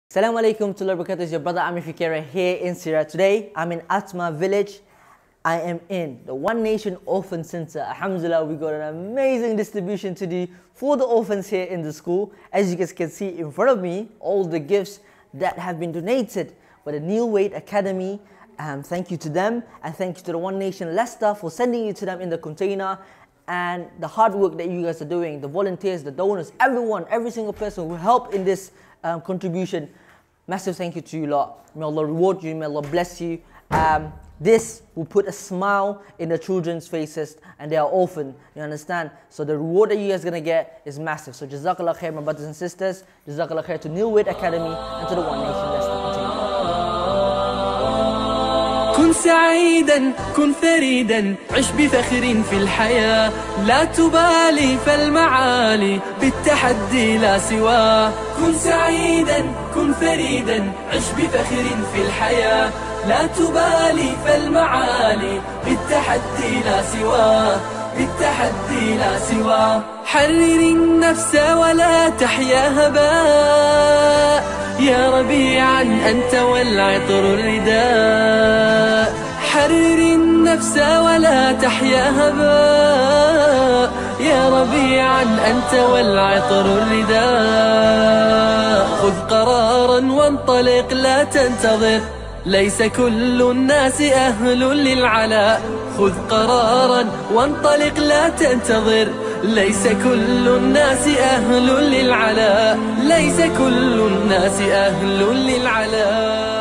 Assalamu alaikum to Barakatuh. It's your brother Atmeh here in Syria. Today I'm in Atmeh village. I am in the One Nation Orphan Center. Alhamdulillah, we got an amazing distribution to do for the orphans here in the school. As you guys can see in front of me, all the gifts that have been donated by the Neale Academy. Thank you to them, and thank you to the One Nation Leicester for sending it to them in the container. And the hard work that you guys are doing, the volunteers, the donors, everyone, every single person who helped in this contribution. Massive thank you to you lot. May Allah reward you, may Allah bless you. This will put a smile in the children's faces, and they are orphan, you understand? So the reward that you guys are going to get is massive. So Jazakallah khair, my brothers and sisters. Jazakallah khair to Neale Academy and to the One Nation Leicester. كن سعيدا كن فريدا عش بفخر في الحياة لا تبالي فالمعالي بالتحدي لا سواه كن سعيدا كن فريدا عش بفخر في الحياة لا تبالي فالمعالي بالتحدي لا سواه بالتحدي لا سواه حرر النفس ولا تحيا هباء يا ربيعا أنت والعطر الرداء حرر النفس ولا تحيا هباء يا ربيعا أنت والعطر الرداء خذ قرارا وانطلق لا تنتظر ليس كل الناس أهل للعلاء خذ قرارا وانطلق لا تنتظر ليس كل الناس أهل للعلاء ليس كل الناس أهل للعلاء